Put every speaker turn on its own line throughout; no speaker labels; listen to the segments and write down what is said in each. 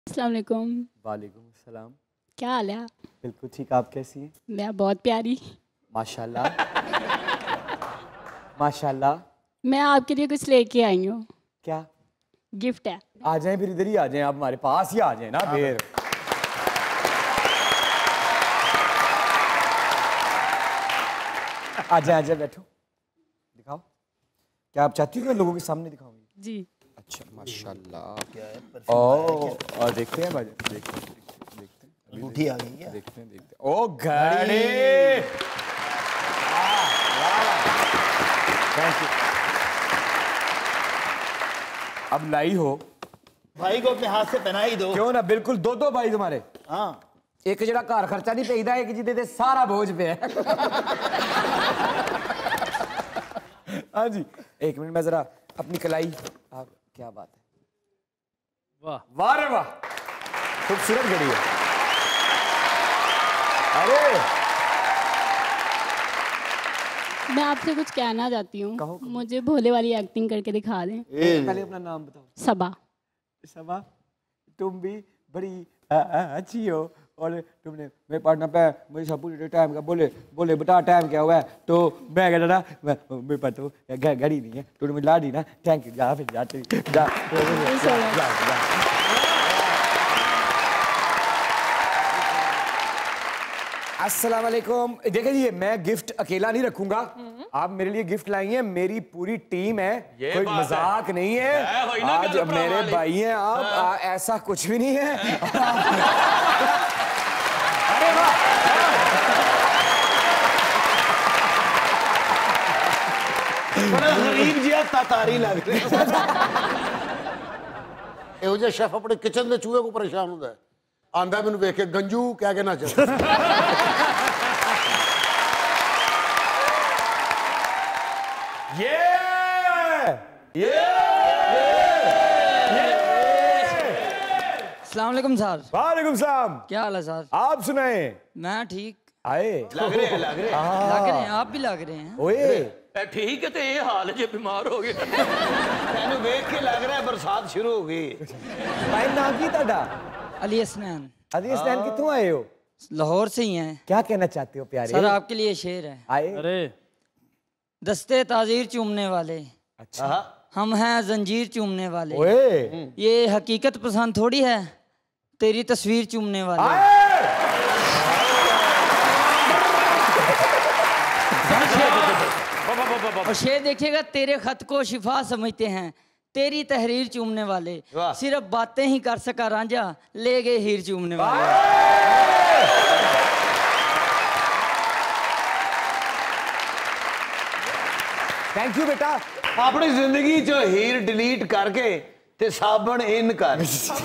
अस्सलाम वालेकुम।
वालेकुम सलाम।
क्या हाल है?
बिल्कुल ठीक, आप कैसी हैं?
मैं बहुत प्यारी।
माशाल्लाह। माशाल्लाह।
मैं आपके लिए कुछ लेके आई हूँ।
क्या?
गिफ्ट है।
आ जाएं फिर, इधर ही आ जाएं, आप हमारे पास ही आ जाएं ना फिर। आ जाए बैठो, दिखाओ। क्या आप चाहती हो मैं लोगों के सामने दिखाऊंगी?
जी।
अच्छा माशाल्लाह। क्या है? और देखते हैं भाई, देखते हैं
अंगूठी आ गई है।
देखते हैं। ओ घड़ी। Thank you. अब लाई हो
भाई को अपने हाथ से पहना ही दो।
क्यों ना, बिल्कुल दो दो भाई तुम्हारे।
हाँ,
एक जरा घर खर्चा नहीं पेईदा, एक जिदे ते सारा बोझ पे है। हाँ जी, एक मिनट में जरा अपनी कलाई। आप क्या बात है, वाह वाह रे वाह, खूबसूरत घड़ी है। अरे
मैं आपसे कुछ कहना चाहती हूँ।
कहो।
मुझे भोले वाली एक्टिंग करके दिखा दें।
पहले अपना नाम बताओ।
सबा।
सबा, तुम भी बड़ी अच्छी हो, और तुमने मेरे पार्टनर पे मुझे सब पूरे टाइम का बोले बोले बता टाइम क्या हुआ है, तो मैं कहता ना मेरे पास तो घड़ी नहीं है, तूने मुझे ला दी ना, थैंक यू, जा फिर जा। अस्सलाम वालेकुम। देखिए जी, मैं गिफ्ट अकेला नहीं रखूंगा, आप मेरे लिए गिफ्ट लाएंगे, मेरी पूरी टीम है, कोई मजाक नहीं है। आज मेरे भाई हैं आप, ऐसा कुछ भी नहीं है। अरे वाह,
बड़ा गरीब जिहा तातारी लग रहे ਇਹੋ ਜਿਹਾ ਸ਼ੈਫ ਆਪਣੇ ਕਿਚਨ ਦੇ ਚੂਹੇ ਕੋ ਪਰੇਸ਼ਾਨ ਹੁੰਦਾ ਹੈ, ਆਂਦਾ ਮੈਨੂੰ ਵੇਖ ਕੇ ਗੰਜੂ ਕਹਿ ਕੇ ਨਾ ਚੱਲ।
अस्सलाम वालेकुम सर।
वालेकुम सलाम।
क्या हाल है सर?
आप सुनाए?
मैं ठीक।
आए
ਲੱਗ ਰਹੇ
लग रहे हैं, आप भी लग रहे हैं।
ओए
ठीक है तो ये हाल जो बीमार हो गया।
ਤੈਨੂੰ ਵੇਖ ਕੇ ਲੱਗ ਰਿਹਾ ਬਰਸਾਤ ਸ਼ੁਰੂ ਹੋ ਗਈ।
भाई नाम की ताड़ा?
अली हसनैन।
अदी स्टैंड कितों आए हो?
लाहौर से ही हैं।
क्या कहना चाहते हो प्यारे?
सर आपके लिए शेर है।
आए।
अरे
दस्ते ताजीर चूमने वाले,
अच्छा।
हम हैं जंजीर चूमने वाले।
ओए
ये हकीकत पसंद थोड़ी है, तेरी तस्वीर चूमने वाले। और शेर देखिएगा, तेरे खत को शिफा समझते हैं, तेरी तहरीर चूमने वाले। सिर्फ बातें ही कर सका रांझा, ले गए हीर चूमने वाले।
थैंक यू बेटा।
ਆਪਣੀ ਜ਼ਿੰਦਗੀ ਚੋਂ ਹੀਰ ਡਿਲੀਟ ਕਰਕੇ ਤੇ ਸਾਬਣ ਇਨ ਕਰ।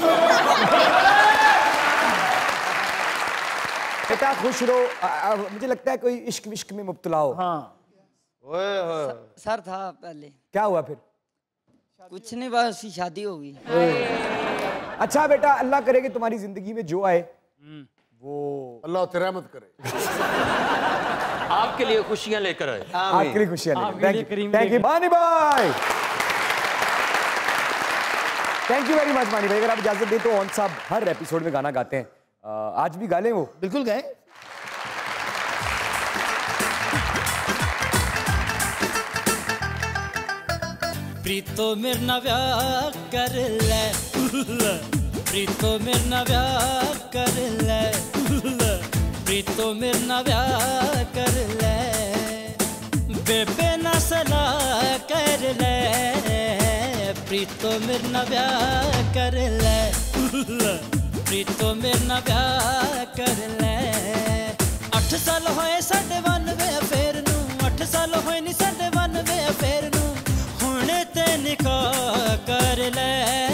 बेटा खुश रहो। मुझे लगता है कोई इश्क विश्क में मुब्तला हो।
हाँ, ओए ओए
सर था पहले।
क्या हुआ फिर?
कुछ नहीं, बस उसकी शादी हो गई।
अच्छा बेटा, अल्लाह करे कि तुम्हारी जिंदगी में जो आए वो
अल्लाह तेरी रहमत करे।
आपके लिए खुशियां लेकर आए।
आपके लिए खुशियां लेकर। थैंक यू मानी भाई, थैंक यू वेरी मच मानी भाई। अगर आप इजाजत दें तो ऑन साहब हर एपिसोड में गाना गाते हैं, आज भी गा लें वो?
बिल्कुल गए।
प्रीतो मेरे ना ब्याह कर ले, प्रीतो मेरे ना ब्याह कर ले, प्रीतो मेरे ना ब्याह कर ले, बेबे ना सलाह कर ले, प्रीतो मेरे ना ब्याह कर ले, प्रीतो मेरे ना ब्याह कर ले। 8 साल होए साडे 92 अफेयर नू, 8 साल होए नी साडे 92 अफेयर नू, हुणे ते निकाह कर ले,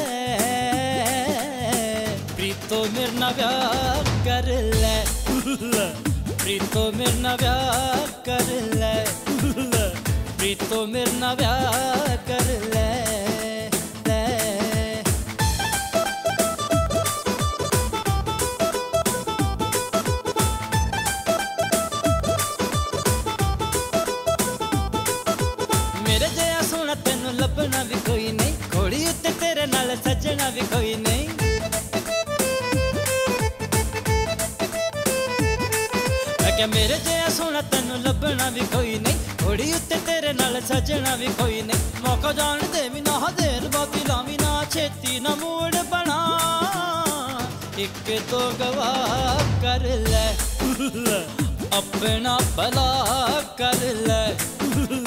प्रीतो मेरे ना ब्याह कर ले, प्रीतो मेरे ना ब्याह कर ले, प्रीतो मेरे ना ब्याह कर ले। मेरे जया सोना तेनू लभना भी कोई नहीं, घोड़ी उत्ते तेरे नाल सजना भी कोई नहीं। क्या मेरे जया सोना तेनू लभना भी कोई नहीं, घोड़ी उत्ते तेरे नाल सजना भी कोई नहीं। मौका जान दे भी ना देर बाकी लावी ना, छेती ना मूड बना, एक तो गवाह कर ले अपना भला कर ले।